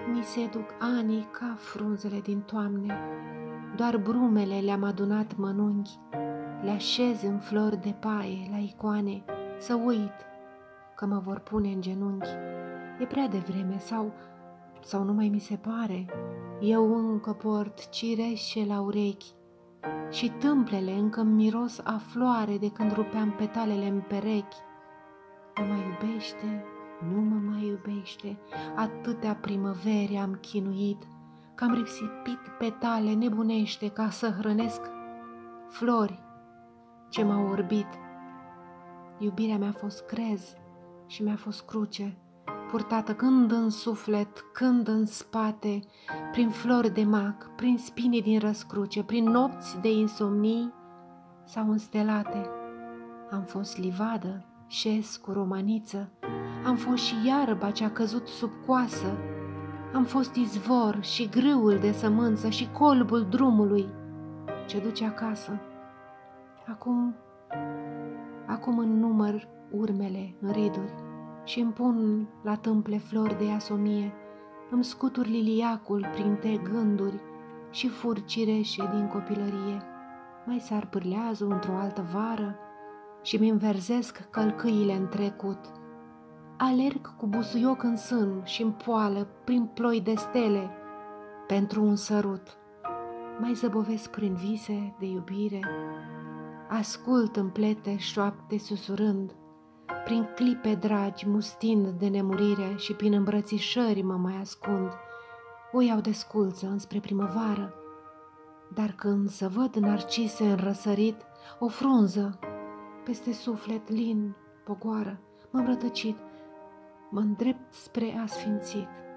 Mi se duc anii ca frunzele din toamne, doar brumele le-am adunat mănunchi, le așez în flori de paie la icoane, să uit că mă vor pune în genunchi. E prea devreme sau nu mai mi se pare, eu încă port cireșe la urechi și tâmplele încă miros a floare de când rupeam petalele în perechi. Mă mai iubește, nu mă mai iubește, atâtea primăveri am chinuit, că am risipit petale nebunește ca să hrănesc flori ce m-au orbit. Iubirea mi-a fost crez și mi-a fost cruce, purtată când în suflet, când în spate, prin flori de mac, prin spini din răscruce, prin nopți de insomnii sau înstelate. Am fost livadă, șes cu romaniță, am fost și iarba ce-a căzut sub coasă, am fost izvor și grâul de sămânță și colbul drumului ce duce acasă. Acum înnumăr urmele în riduri și îmi pun la tâmple flori de iasomie, îmi scutur liliacul printre gânduri și fur cireșe din copilărie. Mai sar pârleazul într-o altă vară și mi înverzesc călcâiile în trecut. Alerg cu busuioc în sân și-mi poală prin ploi de stele pentru un sărut. Mai zăbovesc prin vise de iubire, ascult în plete șoapte susurând, prin clipe dragi mustind de nemurire și prin îmbrățișări mă mai ascund. O iau de sculță înspre primăvară, dar când să văd narcise în răsărit, o frunză peste suflet lin pogoară, m-am rătăcit, mă îndrept spre asfințit.